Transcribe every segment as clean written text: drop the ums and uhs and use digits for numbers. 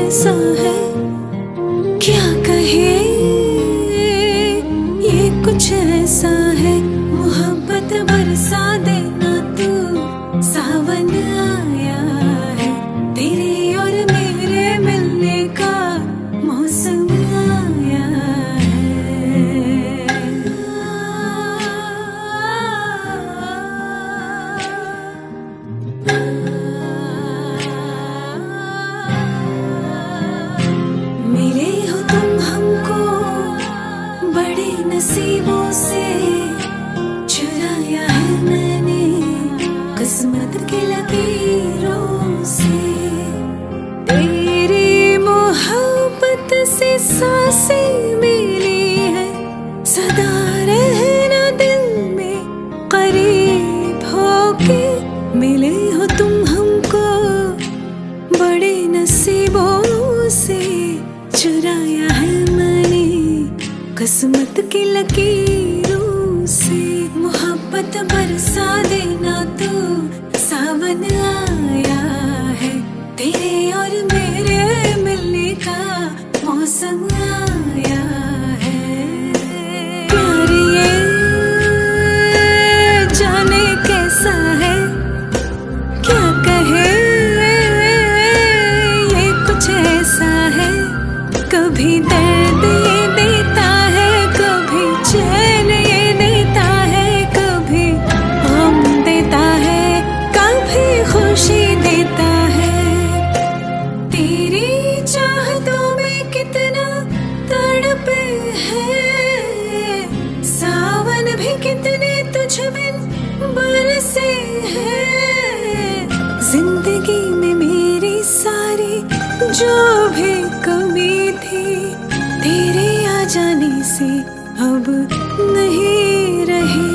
कैसा है क्या कहे, ये कुछ ऐसा है। मोहब्बत बरसा देना तू, सावन आया है, तेरे और मेरे मिलने का मौसम आया मिले हो तुम हमको बड़े नसीबों से, चुराया है मैंने किस्मत की लकीरों से। तेरी मोहब्बत से सांसें मिली है, सदा रहना दिल में करीब होके। मिले हो तुम हमको बड़े नसीबों से, चुराया है मैंने किस्मत की लकीरों से। मोहब्बत बरसा देना तू, सावन आया है, तेरे और मेरे मिलने का मौसम आया है। प्यार ये जाने कैसा है क्या कहे, ये कुछ ऐसा है। कभी दर्द ये देता है, कभी चैन ये देता है, कभी गम देता है, कभी खुशी देता है। तेरी चाहतों में कितना तड़पे हैं, सावन भी कितने तुझ बिन बरसे हैं। जिंदगी में मेरी सारी जो भी कमी थी, तेरे आ जाने से अब नहीं रही।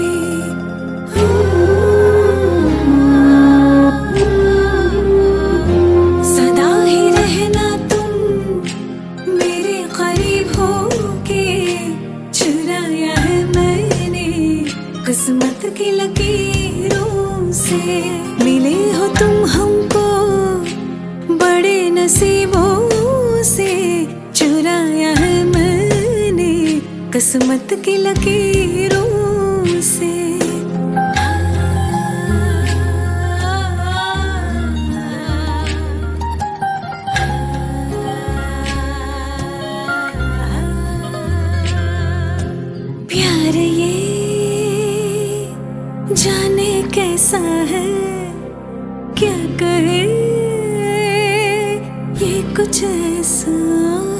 सदा ही रहना तुम मेरे करीब होके, चुराया है मैंने किस्मत की लकीरों से। मिले हो तुम हमको बड़े नसीबों से, चुराया है मैंने किस्मत की लकीरों से। प्यार ये जाने कैसा है क्या कहे, ये कुछ ऐसा